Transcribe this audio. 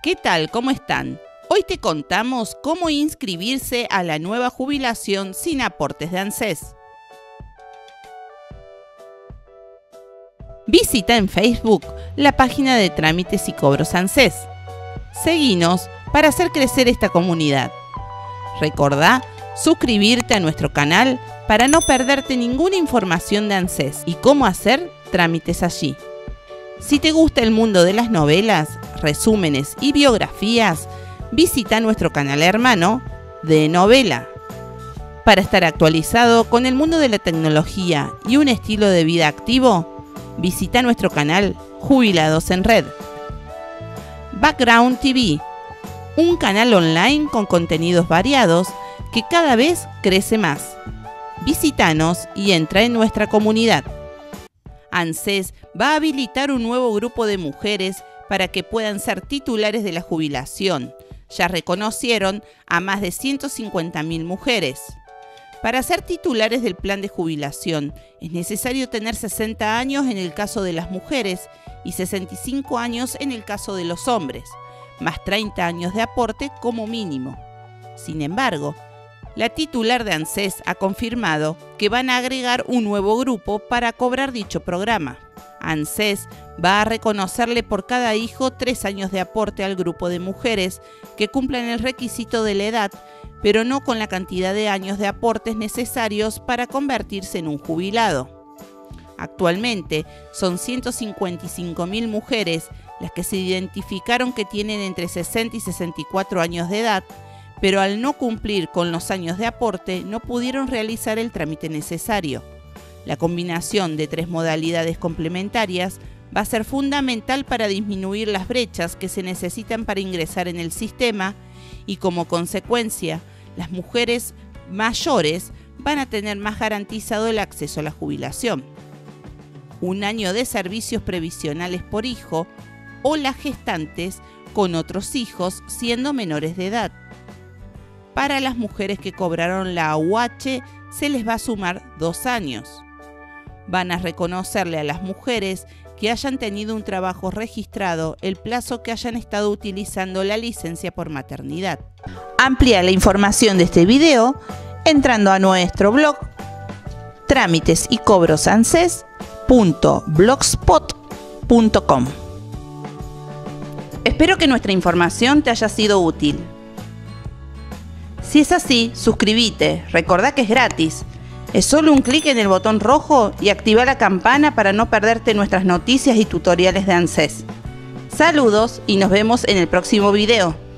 ¿Qué tal? ¿Cómo están? Hoy te contamos cómo inscribirse a la nueva jubilación sin aportes de ANSES. Visita en Facebook la página de trámites y cobros ANSES. Seguinos para hacer crecer esta comunidad. Recordá suscribirte a nuestro canal para no perderte ninguna información de ANSES y cómo hacer trámites allí. Si te gusta el mundo de las novelas, resúmenes y biografías, visita nuestro canal hermano de Novela. Para estar actualizado con el mundo de la tecnología y un estilo de vida activo, visita nuestro canal Jubilados en Red. Background TV, un canal online con contenidos variados que cada vez crece más. Visítanos y entra en nuestra comunidad. ANSES va a habilitar un nuevo grupo de mujeres para que puedan ser titulares de la jubilación. Ya reconocieron a más de 150.000 mujeres. Para ser titulares del plan de jubilación es necesario tener 60 años en el caso de las mujeres y 65 años en el caso de los hombres, más 30 años de aporte como mínimo. Sin embargo, la titular de ANSES ha confirmado que van a agregar un nuevo grupo para cobrar dicho programa. ANSES va a reconocerle por cada hijo 3 años de aporte al grupo de mujeres que cumplan el requisito de la edad, pero no con la cantidad de años de aportes necesarios para convertirse en un jubilado. Actualmente son 155.000 mujeres las que se identificaron que tienen entre 60 y 64 años de edad, pero al no cumplir con los años de aporte no pudieron realizar el trámite necesario. La combinación de 3 modalidades complementarias va a ser fundamental para disminuir las brechas que se necesitan para ingresar en el sistema y, como consecuencia, las mujeres mayores van a tener más garantizado el acceso a la jubilación. 1 año de servicios previsionales por hijo o las gestantes con otros hijos siendo menores de edad. Para las mujeres que cobraron la AUH se les va a sumar 2 años. Van a reconocerle a las mujeres que hayan tenido un trabajo registrado el plazo que hayan estado utilizando la licencia por maternidad. Amplía la información de este video entrando a nuestro blog trámitesycobrosanses.blogspot.com. Espero que nuestra información te haya sido útil. Si es así, suscríbete, recordá que es gratis. Es solo un clic en el botón rojo y activa la campana para no perderte nuestras noticias y tutoriales de ANSES. Saludos y nos vemos en el próximo video.